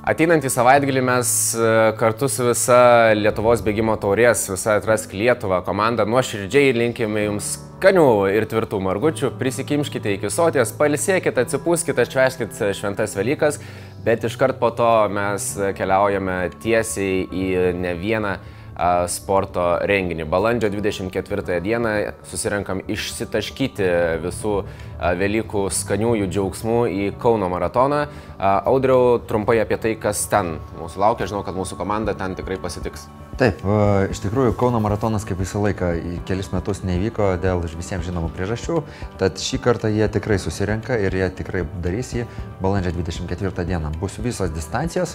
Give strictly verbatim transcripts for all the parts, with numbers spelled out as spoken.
Ateinantį savaitgalį mes kartu su visa Lietuvos bėgimo taurės, visa Atrask Lietuvą komanda nuoširdžiai linkime jums skanių ir tvirtų margučių, prisikimškite iki soties, pailsėkite, atsipūskite, švęskite šventas Velykas, bet iškart po to mes keliaujame tiesiai į ne vieną sporto renginį. Balandžio dvidešimt ketvirtąją dieną susirenkam išsitaškyti visų Velykų skaniųjų džiaugsmų į Kauno maratoną. Audriau, trumpai apie tai, kas ten mūsų laukia. Žinau, kad mūsų komanda ten tikrai pasitiks. Taip, iš tikrųjų Kauno maratonas kaip visą laiką į kelis metus nevyko dėl visiems žinomų priežasčių, tad šį kartą jie tikrai susirenka ir jie tikrai darys jį balandžio dvidešimt ketvirtą dieną. Bus visos distancijos,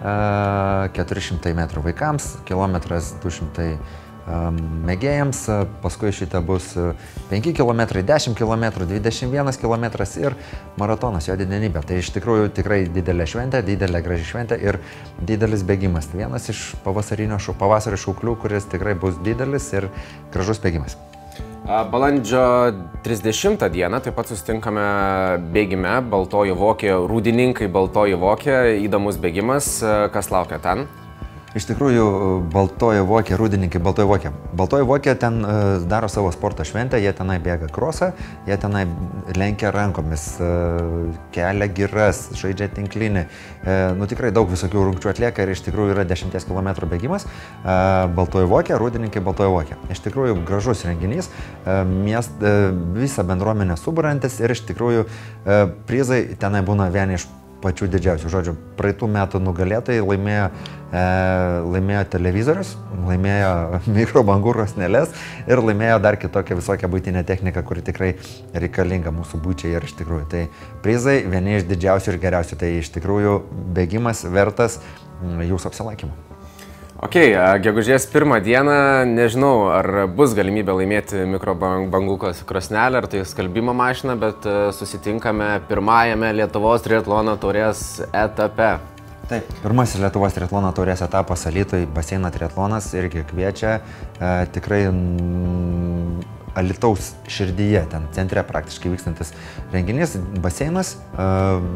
keturi šimtai metrų vaikams, kilometras du šimtai mėgėjams, paskui šitą bus penki kilometrai, dešimt kilometrų, dvidešimt vienas kilometras ir maratonas jo didenybė. Tai iš tikrųjų tikrai didelė šventė, didelė graži šventė ir didelis bėgimas. Vienas iš pavasarinio šau, pavasario šauklių, kuris tikrai bus didelis ir gražus bėgimas. Balandžio trisdešimtą dieną taip pat susitinkame bėgime Baltoji Vokė, Rūdininkai Baltoji Vokė, įdomus bėgimas. Kas laukia ten? Iš tikrųjų, Baltoji Vokė, Rūdininkai Baltoji Vokė. Baltoji Vokė ten uh, daro savo sporto šventę, jie tenai bėga krosą, jie tenai lenkia rankomis, uh, kelia giras, žaidžia tinklinį. Uh, nu tikrai daug visokių rungčių atlieka ir iš tikrųjų yra dešimties kilometrų bėgimas. Uh, Baltoji Vokė, Rūdininkai Baltoji Vokė. Iš tikrųjų gražus renginys, uh, miest, uh, visą bendruomenę suburantis ir iš tikrųjų uh, prizai tenai būna vieni iš pačių didžiausių. Žodžiu, praeitų metų nugalėtojai laimėjo, e, laimėjo televizorius, laimėjo mikrobangų krosneles ir laimėjo dar kitokią visokią buitinę techniką, kuri tikrai reikalinga mūsų būčiai ir iš tikrųjų. Tai prizai vieni iš didžiausių ir geriausių. Tai iš tikrųjų bėgimas vertas jūsų apsilankymų. Ok, gegužės pirmą dieną, nežinau, ar bus galimybė laimėti mikrobangų krosnelę ar tai skalbimo mašiną, bet susitinkame pirmajame Lietuvos triatlono taurės etape. Taip, pirmasis Lietuvos triatlono taurės etapas Alytuje, baseino triatlonas irgi kviečia, e, tikrai m, Alytaus širdyje, ten centre praktiškai vykstantis renginys, baseinas e,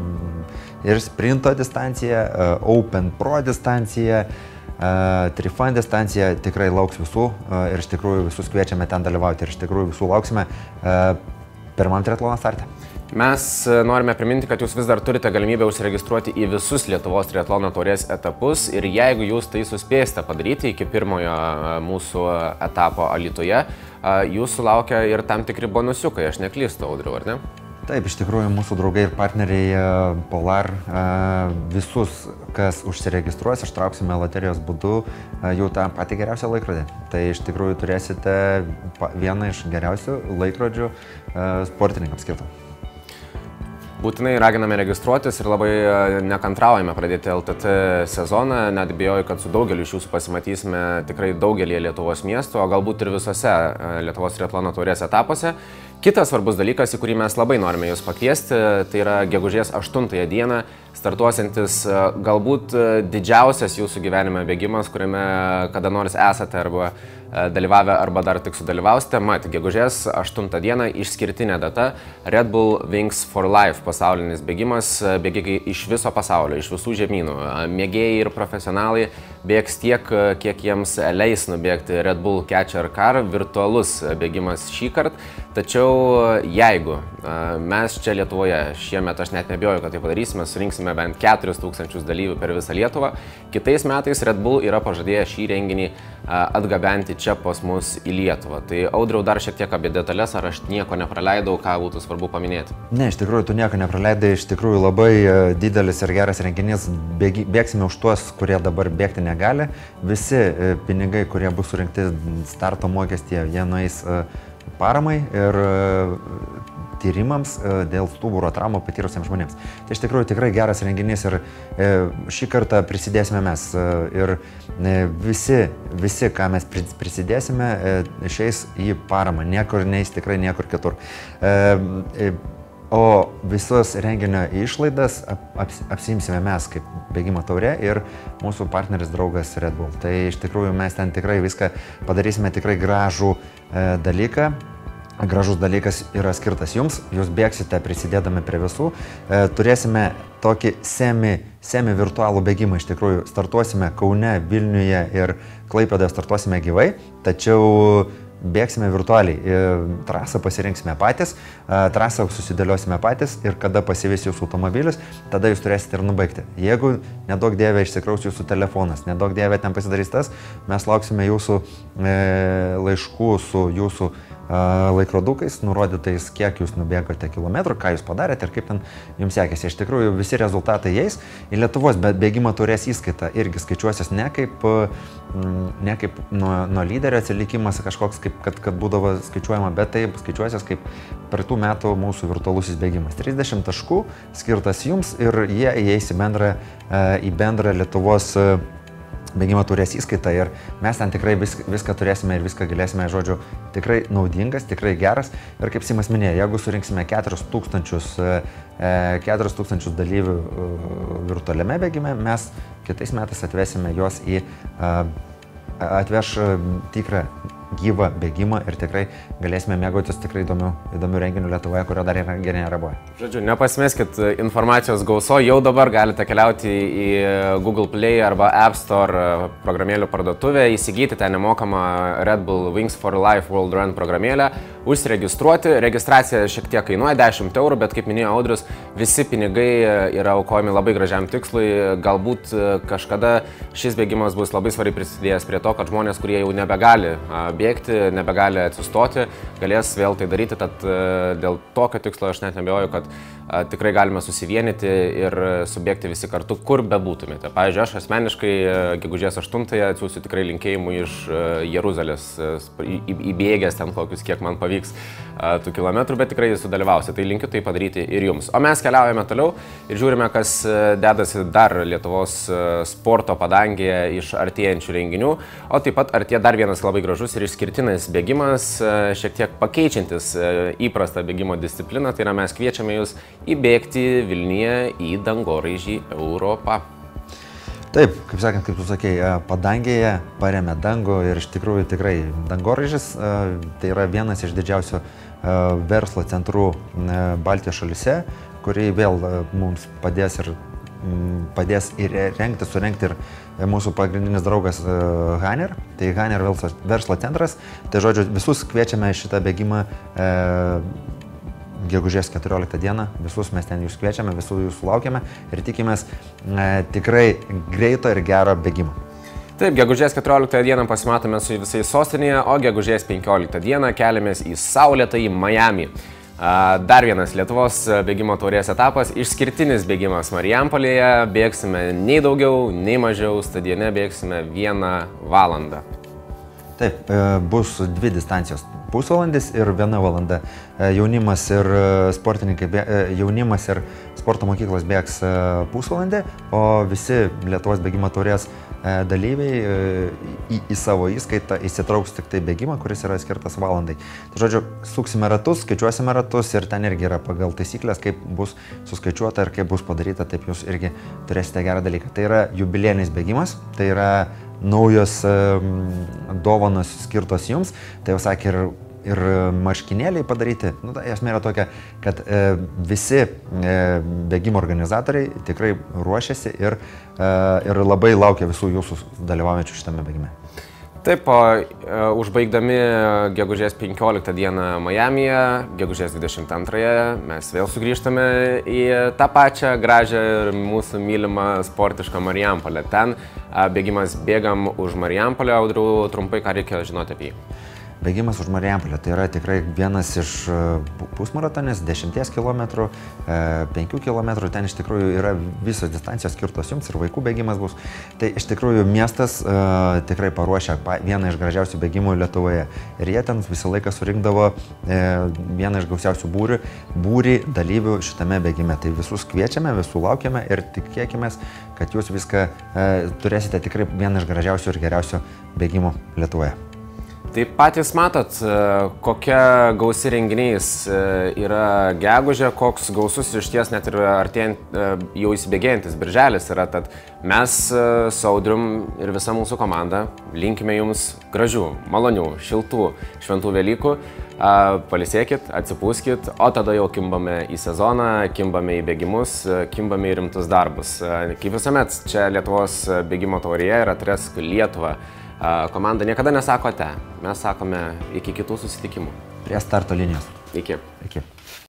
ir sprinto distancija, e, Open Pro distancija, Uh, Trifan distancija tikrai lauks visų uh, ir iš tikrųjų visus kviečiame ten dalyvauti ir iš tikrųjų visų lauksime uh, pirmam triatlono starte. Mes norime priminti, kad jūs vis dar turite galimybę užsiregistruoti į visus Lietuvos triatlono taurės etapus ir jeigu jūs tai suspėsite padaryti iki pirmojo mūsų etapo Alytuje, uh, jūsų laukia ir tam tikri bonusiukai, aš neklystu, Audriau, ar ne? Taip, iš tikrųjų mūsų draugai ir partneriai Polar, visus, kas užsiregistruos, ištrauksime loterijos būdu jau tą patį geriausią laikrodį. Tai iš tikrųjų turėsite vieną iš geriausių laikrodžių sportininkams skirtų. Būtinai raginame registruotis ir labai nekantraujame pradėti L T T sezoną, net bijoju, kad su daugeliu iš jūsų pasimatysime tikrai daugelį Lietuvos miestų, o galbūt ir visose Lietuvos triatlono taurės etapuose. Kitas svarbus dalykas, į kurį mes labai norime jūs pakviesti, tai yra gegužės aštuntąją dieną startuosiantis galbūt didžiausias jūsų gyvenime bėgimas, kuriame kada nors esate arba dalyvavę arba dar tik sudalyvausite. Mat, gegužės aštuntą dieną išskirtinė data Red Bull Wings for Life pasaulinis bėgimas, bėgikai iš viso pasaulio, iš visų žemynų. Mėgėjai ir profesionalai bėgs tiek, kiek jiems leis nubėgti Red Bull Catcher Car, virtualus bėgimas šį kartą. Tačiau jeigu mes čia Lietuvoje, šiemet aš net nebijoju, kad tai padarysime, surinksime bent keturis tūkstančius dalyvių per visą Lietuvą, kitais metais Red Bull yra pažadėję šį renginį atgabenti čia pas mus į Lietuvą. Tai Audriau, dar šiek tiek apie detalės, ar aš nieko nepraleidau, ką būtų svarbu paminėti? Ne, iš tikrųjų, tu nieko nepraleidai, iš tikrųjų labai didelis ir geras renginys, Bėgi, bėgsime už tuos, kurie dabar bėgti negali. Visi pinigai, kurie bus surinkti starto mokestyje, jie nueis paramai ir tyrimams dėl stuburo traumų patyrusiems žmonėms. Tai iš tikrųjų tikrai geras renginys ir šį kartą prisidėsime mes ir visi, visi, ką mes prisidėsime, išeis į paramą, niekur neis tikrai niekur kitur. O visos renginio išlaidas aps, apsiimsime mes kaip bėgimo taurė ir mūsų partneris draugas Red Bull. Tai iš tikrųjų mes ten tikrai viską padarysime tikrai gražų e, dalyką. gražus dalykas yra skirtas jums, jūs bėgsite prisidėdami prie visų. E, turėsime tokį semi, semi virtualų bėgimą, iš tikrųjų startuosime Kaune, Vilniuje ir Klaipėdoje startuosime gyvai, tačiau bėgsime virtualiai. E, trasą pasirinksime patys, e, trasą susidėliosime patys ir kada pasivės jūsų automobilis, tada jūs turėsite ir nubaigti. Jeigu nedaug dievė išsikraus jūsų telefonas, nedaug dievė ten pasidarys tas, mes lauksime jūsų e, laiškų su jūsų laikrodukais, nurodytais, kiek jūs nubėgote kilometrų, ką jūs padarėte ir kaip ten jums sekėsi. Iš tikrųjų, visi rezultatai eis į Lietuvos bėgimo taurės įskaitą irgi skaičiuosis ne kaip, ne kaip nuo, nuo lyderio atsilikimas kažkoks, kaip, kad, kad būdavo skaičiuojama, bet tai skaičiuosis kaip praeitų metų mūsų virtualusis bėgimas. trisdešimt taškų skirtas jums ir jie įeis į bendrą, į bendrą Lietuvos bėgimo taurės įskaitą ir mes ten tikrai vis, viską turėsime ir viską galėsime, žodžiu, tikrai naudingas, tikrai geras. Ir kaip Simas minėjo, jeigu surinksime keturis tūkstančius dalyvių virtualiame bėgime, mes kitais metais atvesime juos į, atveš tikrą gyvą bėgimą ir tikrai galėsime mėgautis tikrai įdomių, įdomių renginių Lietuvoje, kurio dar yra gerai neraboje. Žodžiu, nepasmeskit informacijos gauso, jau dabar galite keliauti į Google Play arba App Store programėlių parduotuvę, įsigyti tą nemokamą Red Bull Wings for Life World Run programėlę, užsiregistruoti. Registracija šiek tiek kainuoja dešimt eurų, bet kaip minėjo Audrius, visi pinigai yra aukojami labai gražiam tikslui. Galbūt kažkada šis bėgimas bus labai svariai prisidėjęs prie to, kad žmonės, kurie jau nebegali bėgti, nebegali atsistoti, galės vėl tai daryti, tad dėl tokio tikslo aš net nebejoju, kad tikrai galime susivienyti ir subėgti visi kartu, kur bebūtumėte. Pavyzdžiui, aš asmeniškai gegužės aštuntąją atsiųsiu tikrai linkėjimų iš Jeruzalės, įbėgęs ten kokius, kiek man pavyks tų kilometrų, bet tikrai sudalyvausiu. Tai linkiu tai padaryti ir jums. O mes keliaujame toliau ir žiūrime, kas dedasi dar Lietuvos sporto padangėje iš artėjančių renginių, o taip pat artėja dar vienas labai gražus ir išskirtinis bėgimas, šiek tiek pakeičiantis įprastą bėgimo discipliną, tai yra mes kviečiame jūs įbėgti Vilniuje į dangoraižį Europą. Taip, kaip sakant, kaip tu sakei, padangėje paremė dangų ir iš tikrųjų tikrai dangoraižis tai yra vienas iš didžiausių verslo centrų Baltijos šalyse, kurį vėl mums padės ir padės ir rengti, surengti ir mūsų pagrindinis draugas Haner, tai Haner verslo centras. Tai žodžiu, visus kviečiame šitą bėgimą e, gegužės keturioliktą dieną, visus mes ten jūs kviečiame, visų jūsų laukiame ir tikimės e, tikrai greito ir gero bėgimo. Taip, gegužės keturioliktą dieną pasimatome su visais sostinėje, o gegužės penkioliktą dieną keliamės į saulėtąjį Miami. Dar vienas Lietuvos bėgimo taurės etapas, išskirtinis bėgimas Marijampolėje, bėgsime nei daugiau, nei mažiau, stadione bėgsime vieną valandą. Taip, bus dvi distancijos, pusvalandis ir viena valanda. Jaunimas ir sportininkai, jaunimas ir sporto mokyklos bėgs pusvalandį, o visi Lietuvos bėgimo taurės dalyviai į, į savo įskaitą įsitrauks tik tai bėgimą, kuris yra skirtas valandai. Tai žodžiu, suksime ratus, skaičiuosime ratus ir ten irgi yra pagal taisyklės, kaip bus suskaičiuota ir kaip bus padaryta, taip jūs irgi turėsite gerą dalyką. Tai yra jubiliejinis bėgimas, tai yra naujos dovanos skirtos jums, tai jau sakė ir ir marškinėliai padaryti. Nu, tai esmė yra tokia, kad e, visi e, bėgimo organizatoriai tikrai ruošiasi ir, e, ir labai laukia visų jūsų dalyvaujančių šitame bėgime. Taip, o e, užbaigdami gegužės penkioliktą dieną Majamyje, gegužės dvidešimt antrąją mes vėl sugrįžtame į tą pačią gražią ir mūsų mylimą sportišką Marijampolę. Ten e, bėgimas bėgam už Marijampolę. Audriau, trumpai, ką reikia žinoti apie jį? Bėgimas už Marijampolę tai yra tikrai vienas iš pusmaratonis, dešimties kilometrų, penkių kilometrų, ten iš tikrųjų yra visos distancijos skirtos jums ir vaikų bėgimas bus. Tai iš tikrųjų miestas tikrai paruošia vieną iš gražiausių bėgimų Lietuvoje ir jie ten visą laiką surinkdavo vieną iš gausiausių būrių, būrį dalyvių šitame bėgime. Tai visus kviečiame, visų laukiame ir tikėkime, kad jūs viską turėsite tikrai vieną iš gražiausių ir geriausių bėgimų Lietuvoje. Tai patys matot, kokia gausi renginiais yra gegužė, koks gausus iš ties net ir artėjant jau įsibėgėjantis birželis yra. Tad mes su Audrium ir visa mūsų komanda linkime jums gražių, malonių, šiltų, šventų Velykų. Palisėkit, atsipūskit, o tada jau kimbame į sezoną, kimbame į bėgimus, kimbame į rimtus darbus. Kaip visuomet, čia Lietuvos bėgimo taurėje ir Atrask Lietuvą. Komanda niekada nesako te, mes sakome iki kitų susitikimų. Prie starto linijos. Iki. Iki.